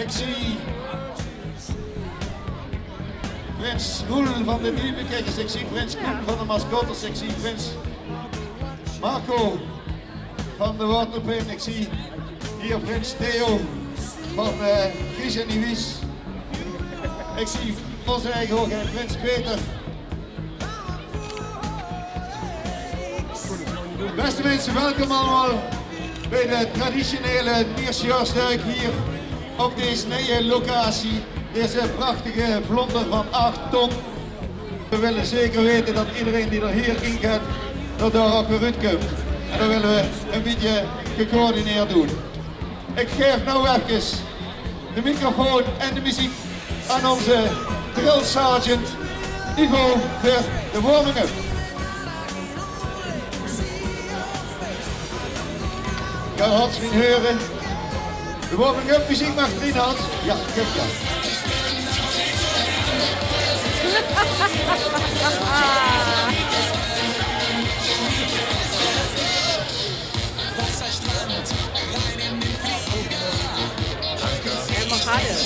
Ik zie Prins Roel van de Nieuwbekijkers, ik zie Prins Koen van de Mascottes, ik zie Prins Marco van de Waterpin, ik zie hier Prins Theo van Gies en Nieuwies. Ik zie onze eigen hoogheid Prins Peter. Beste mensen, welkom allemaal bij de traditionele Niersjaarsduik hier op deze nieuwe locatie. Deze prachtige vlonder van 8 ton. We willen zeker weten dat iedereen die er hier in gaat, dat daar ook weer uitkomt. En dat willen we een beetje gecoördineerd doen. Ik geef nou even de microfoon en de muziek aan onze drill sergeant Ivo voor de warming-up. Ik kan Hans niet horen. De warming-up muziek mag erin, Hans. Ja, kijk ja. Helemaal harder.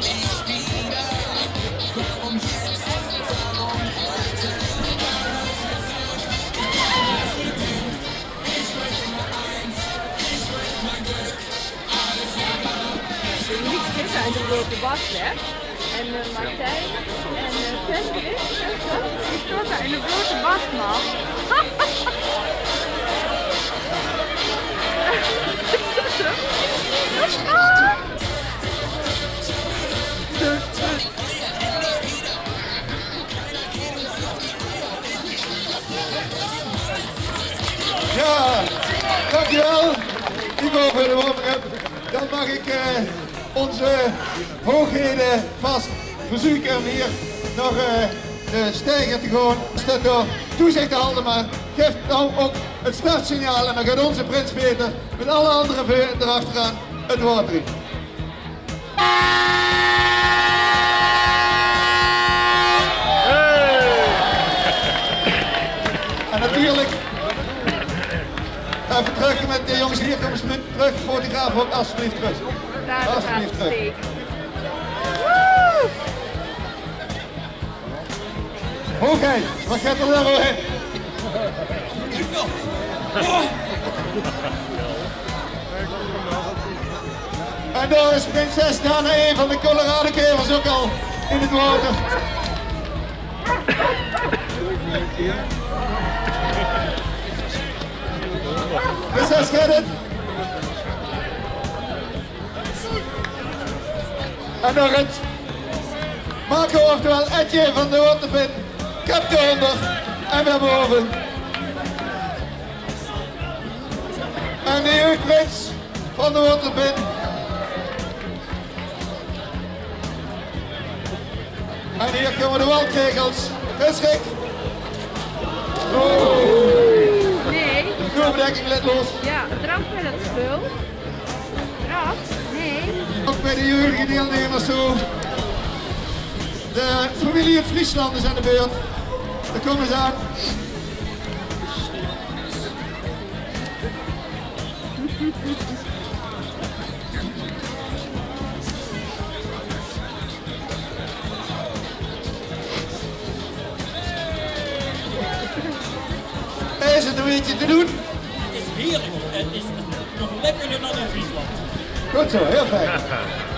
Uit de grote bas, hè? En Martijn en Hendrik, die storten in de grote bas, man. Ja, dankjewel. Ivo voor de warming-up. Dan mag ik onze hoogheden vast verzoeken om hier nog de steiger te gaan. Staat door toezicht te houden, maar geeft nou ook het startsignaal en dan gaat onze Prins Peter met alle andere veuren erachteraan het water in. En natuurlijk even terug met de jongens hier, kom eens terug, fotograaf ook alsjeblieft terug. Alsjeblieft terug. Hoogheid, wat gaat er nou heen? En daar is prinses Danae van de Colorado Kevers ook al in het water. Prinses Gerrit. En nog het Marco, oftewel Etje van de Waterpin. Kap eronder en weer boven. En de jeugdprins van de Waterpin. En hier komen de waldkegels. Geschrik. Oh. Nee. De vloerbedekking let los. Ja, draf bij dat spul. Draf? Nee. Ook bij de jeugdige deelnemers zo. De familie uit Friesland is aan de beurt. Daar komen ze aan. Is het een beetje te doen? Het is heerlijk. Het is nog lekkerder dan in Friesland. Goed zo, heel fijn.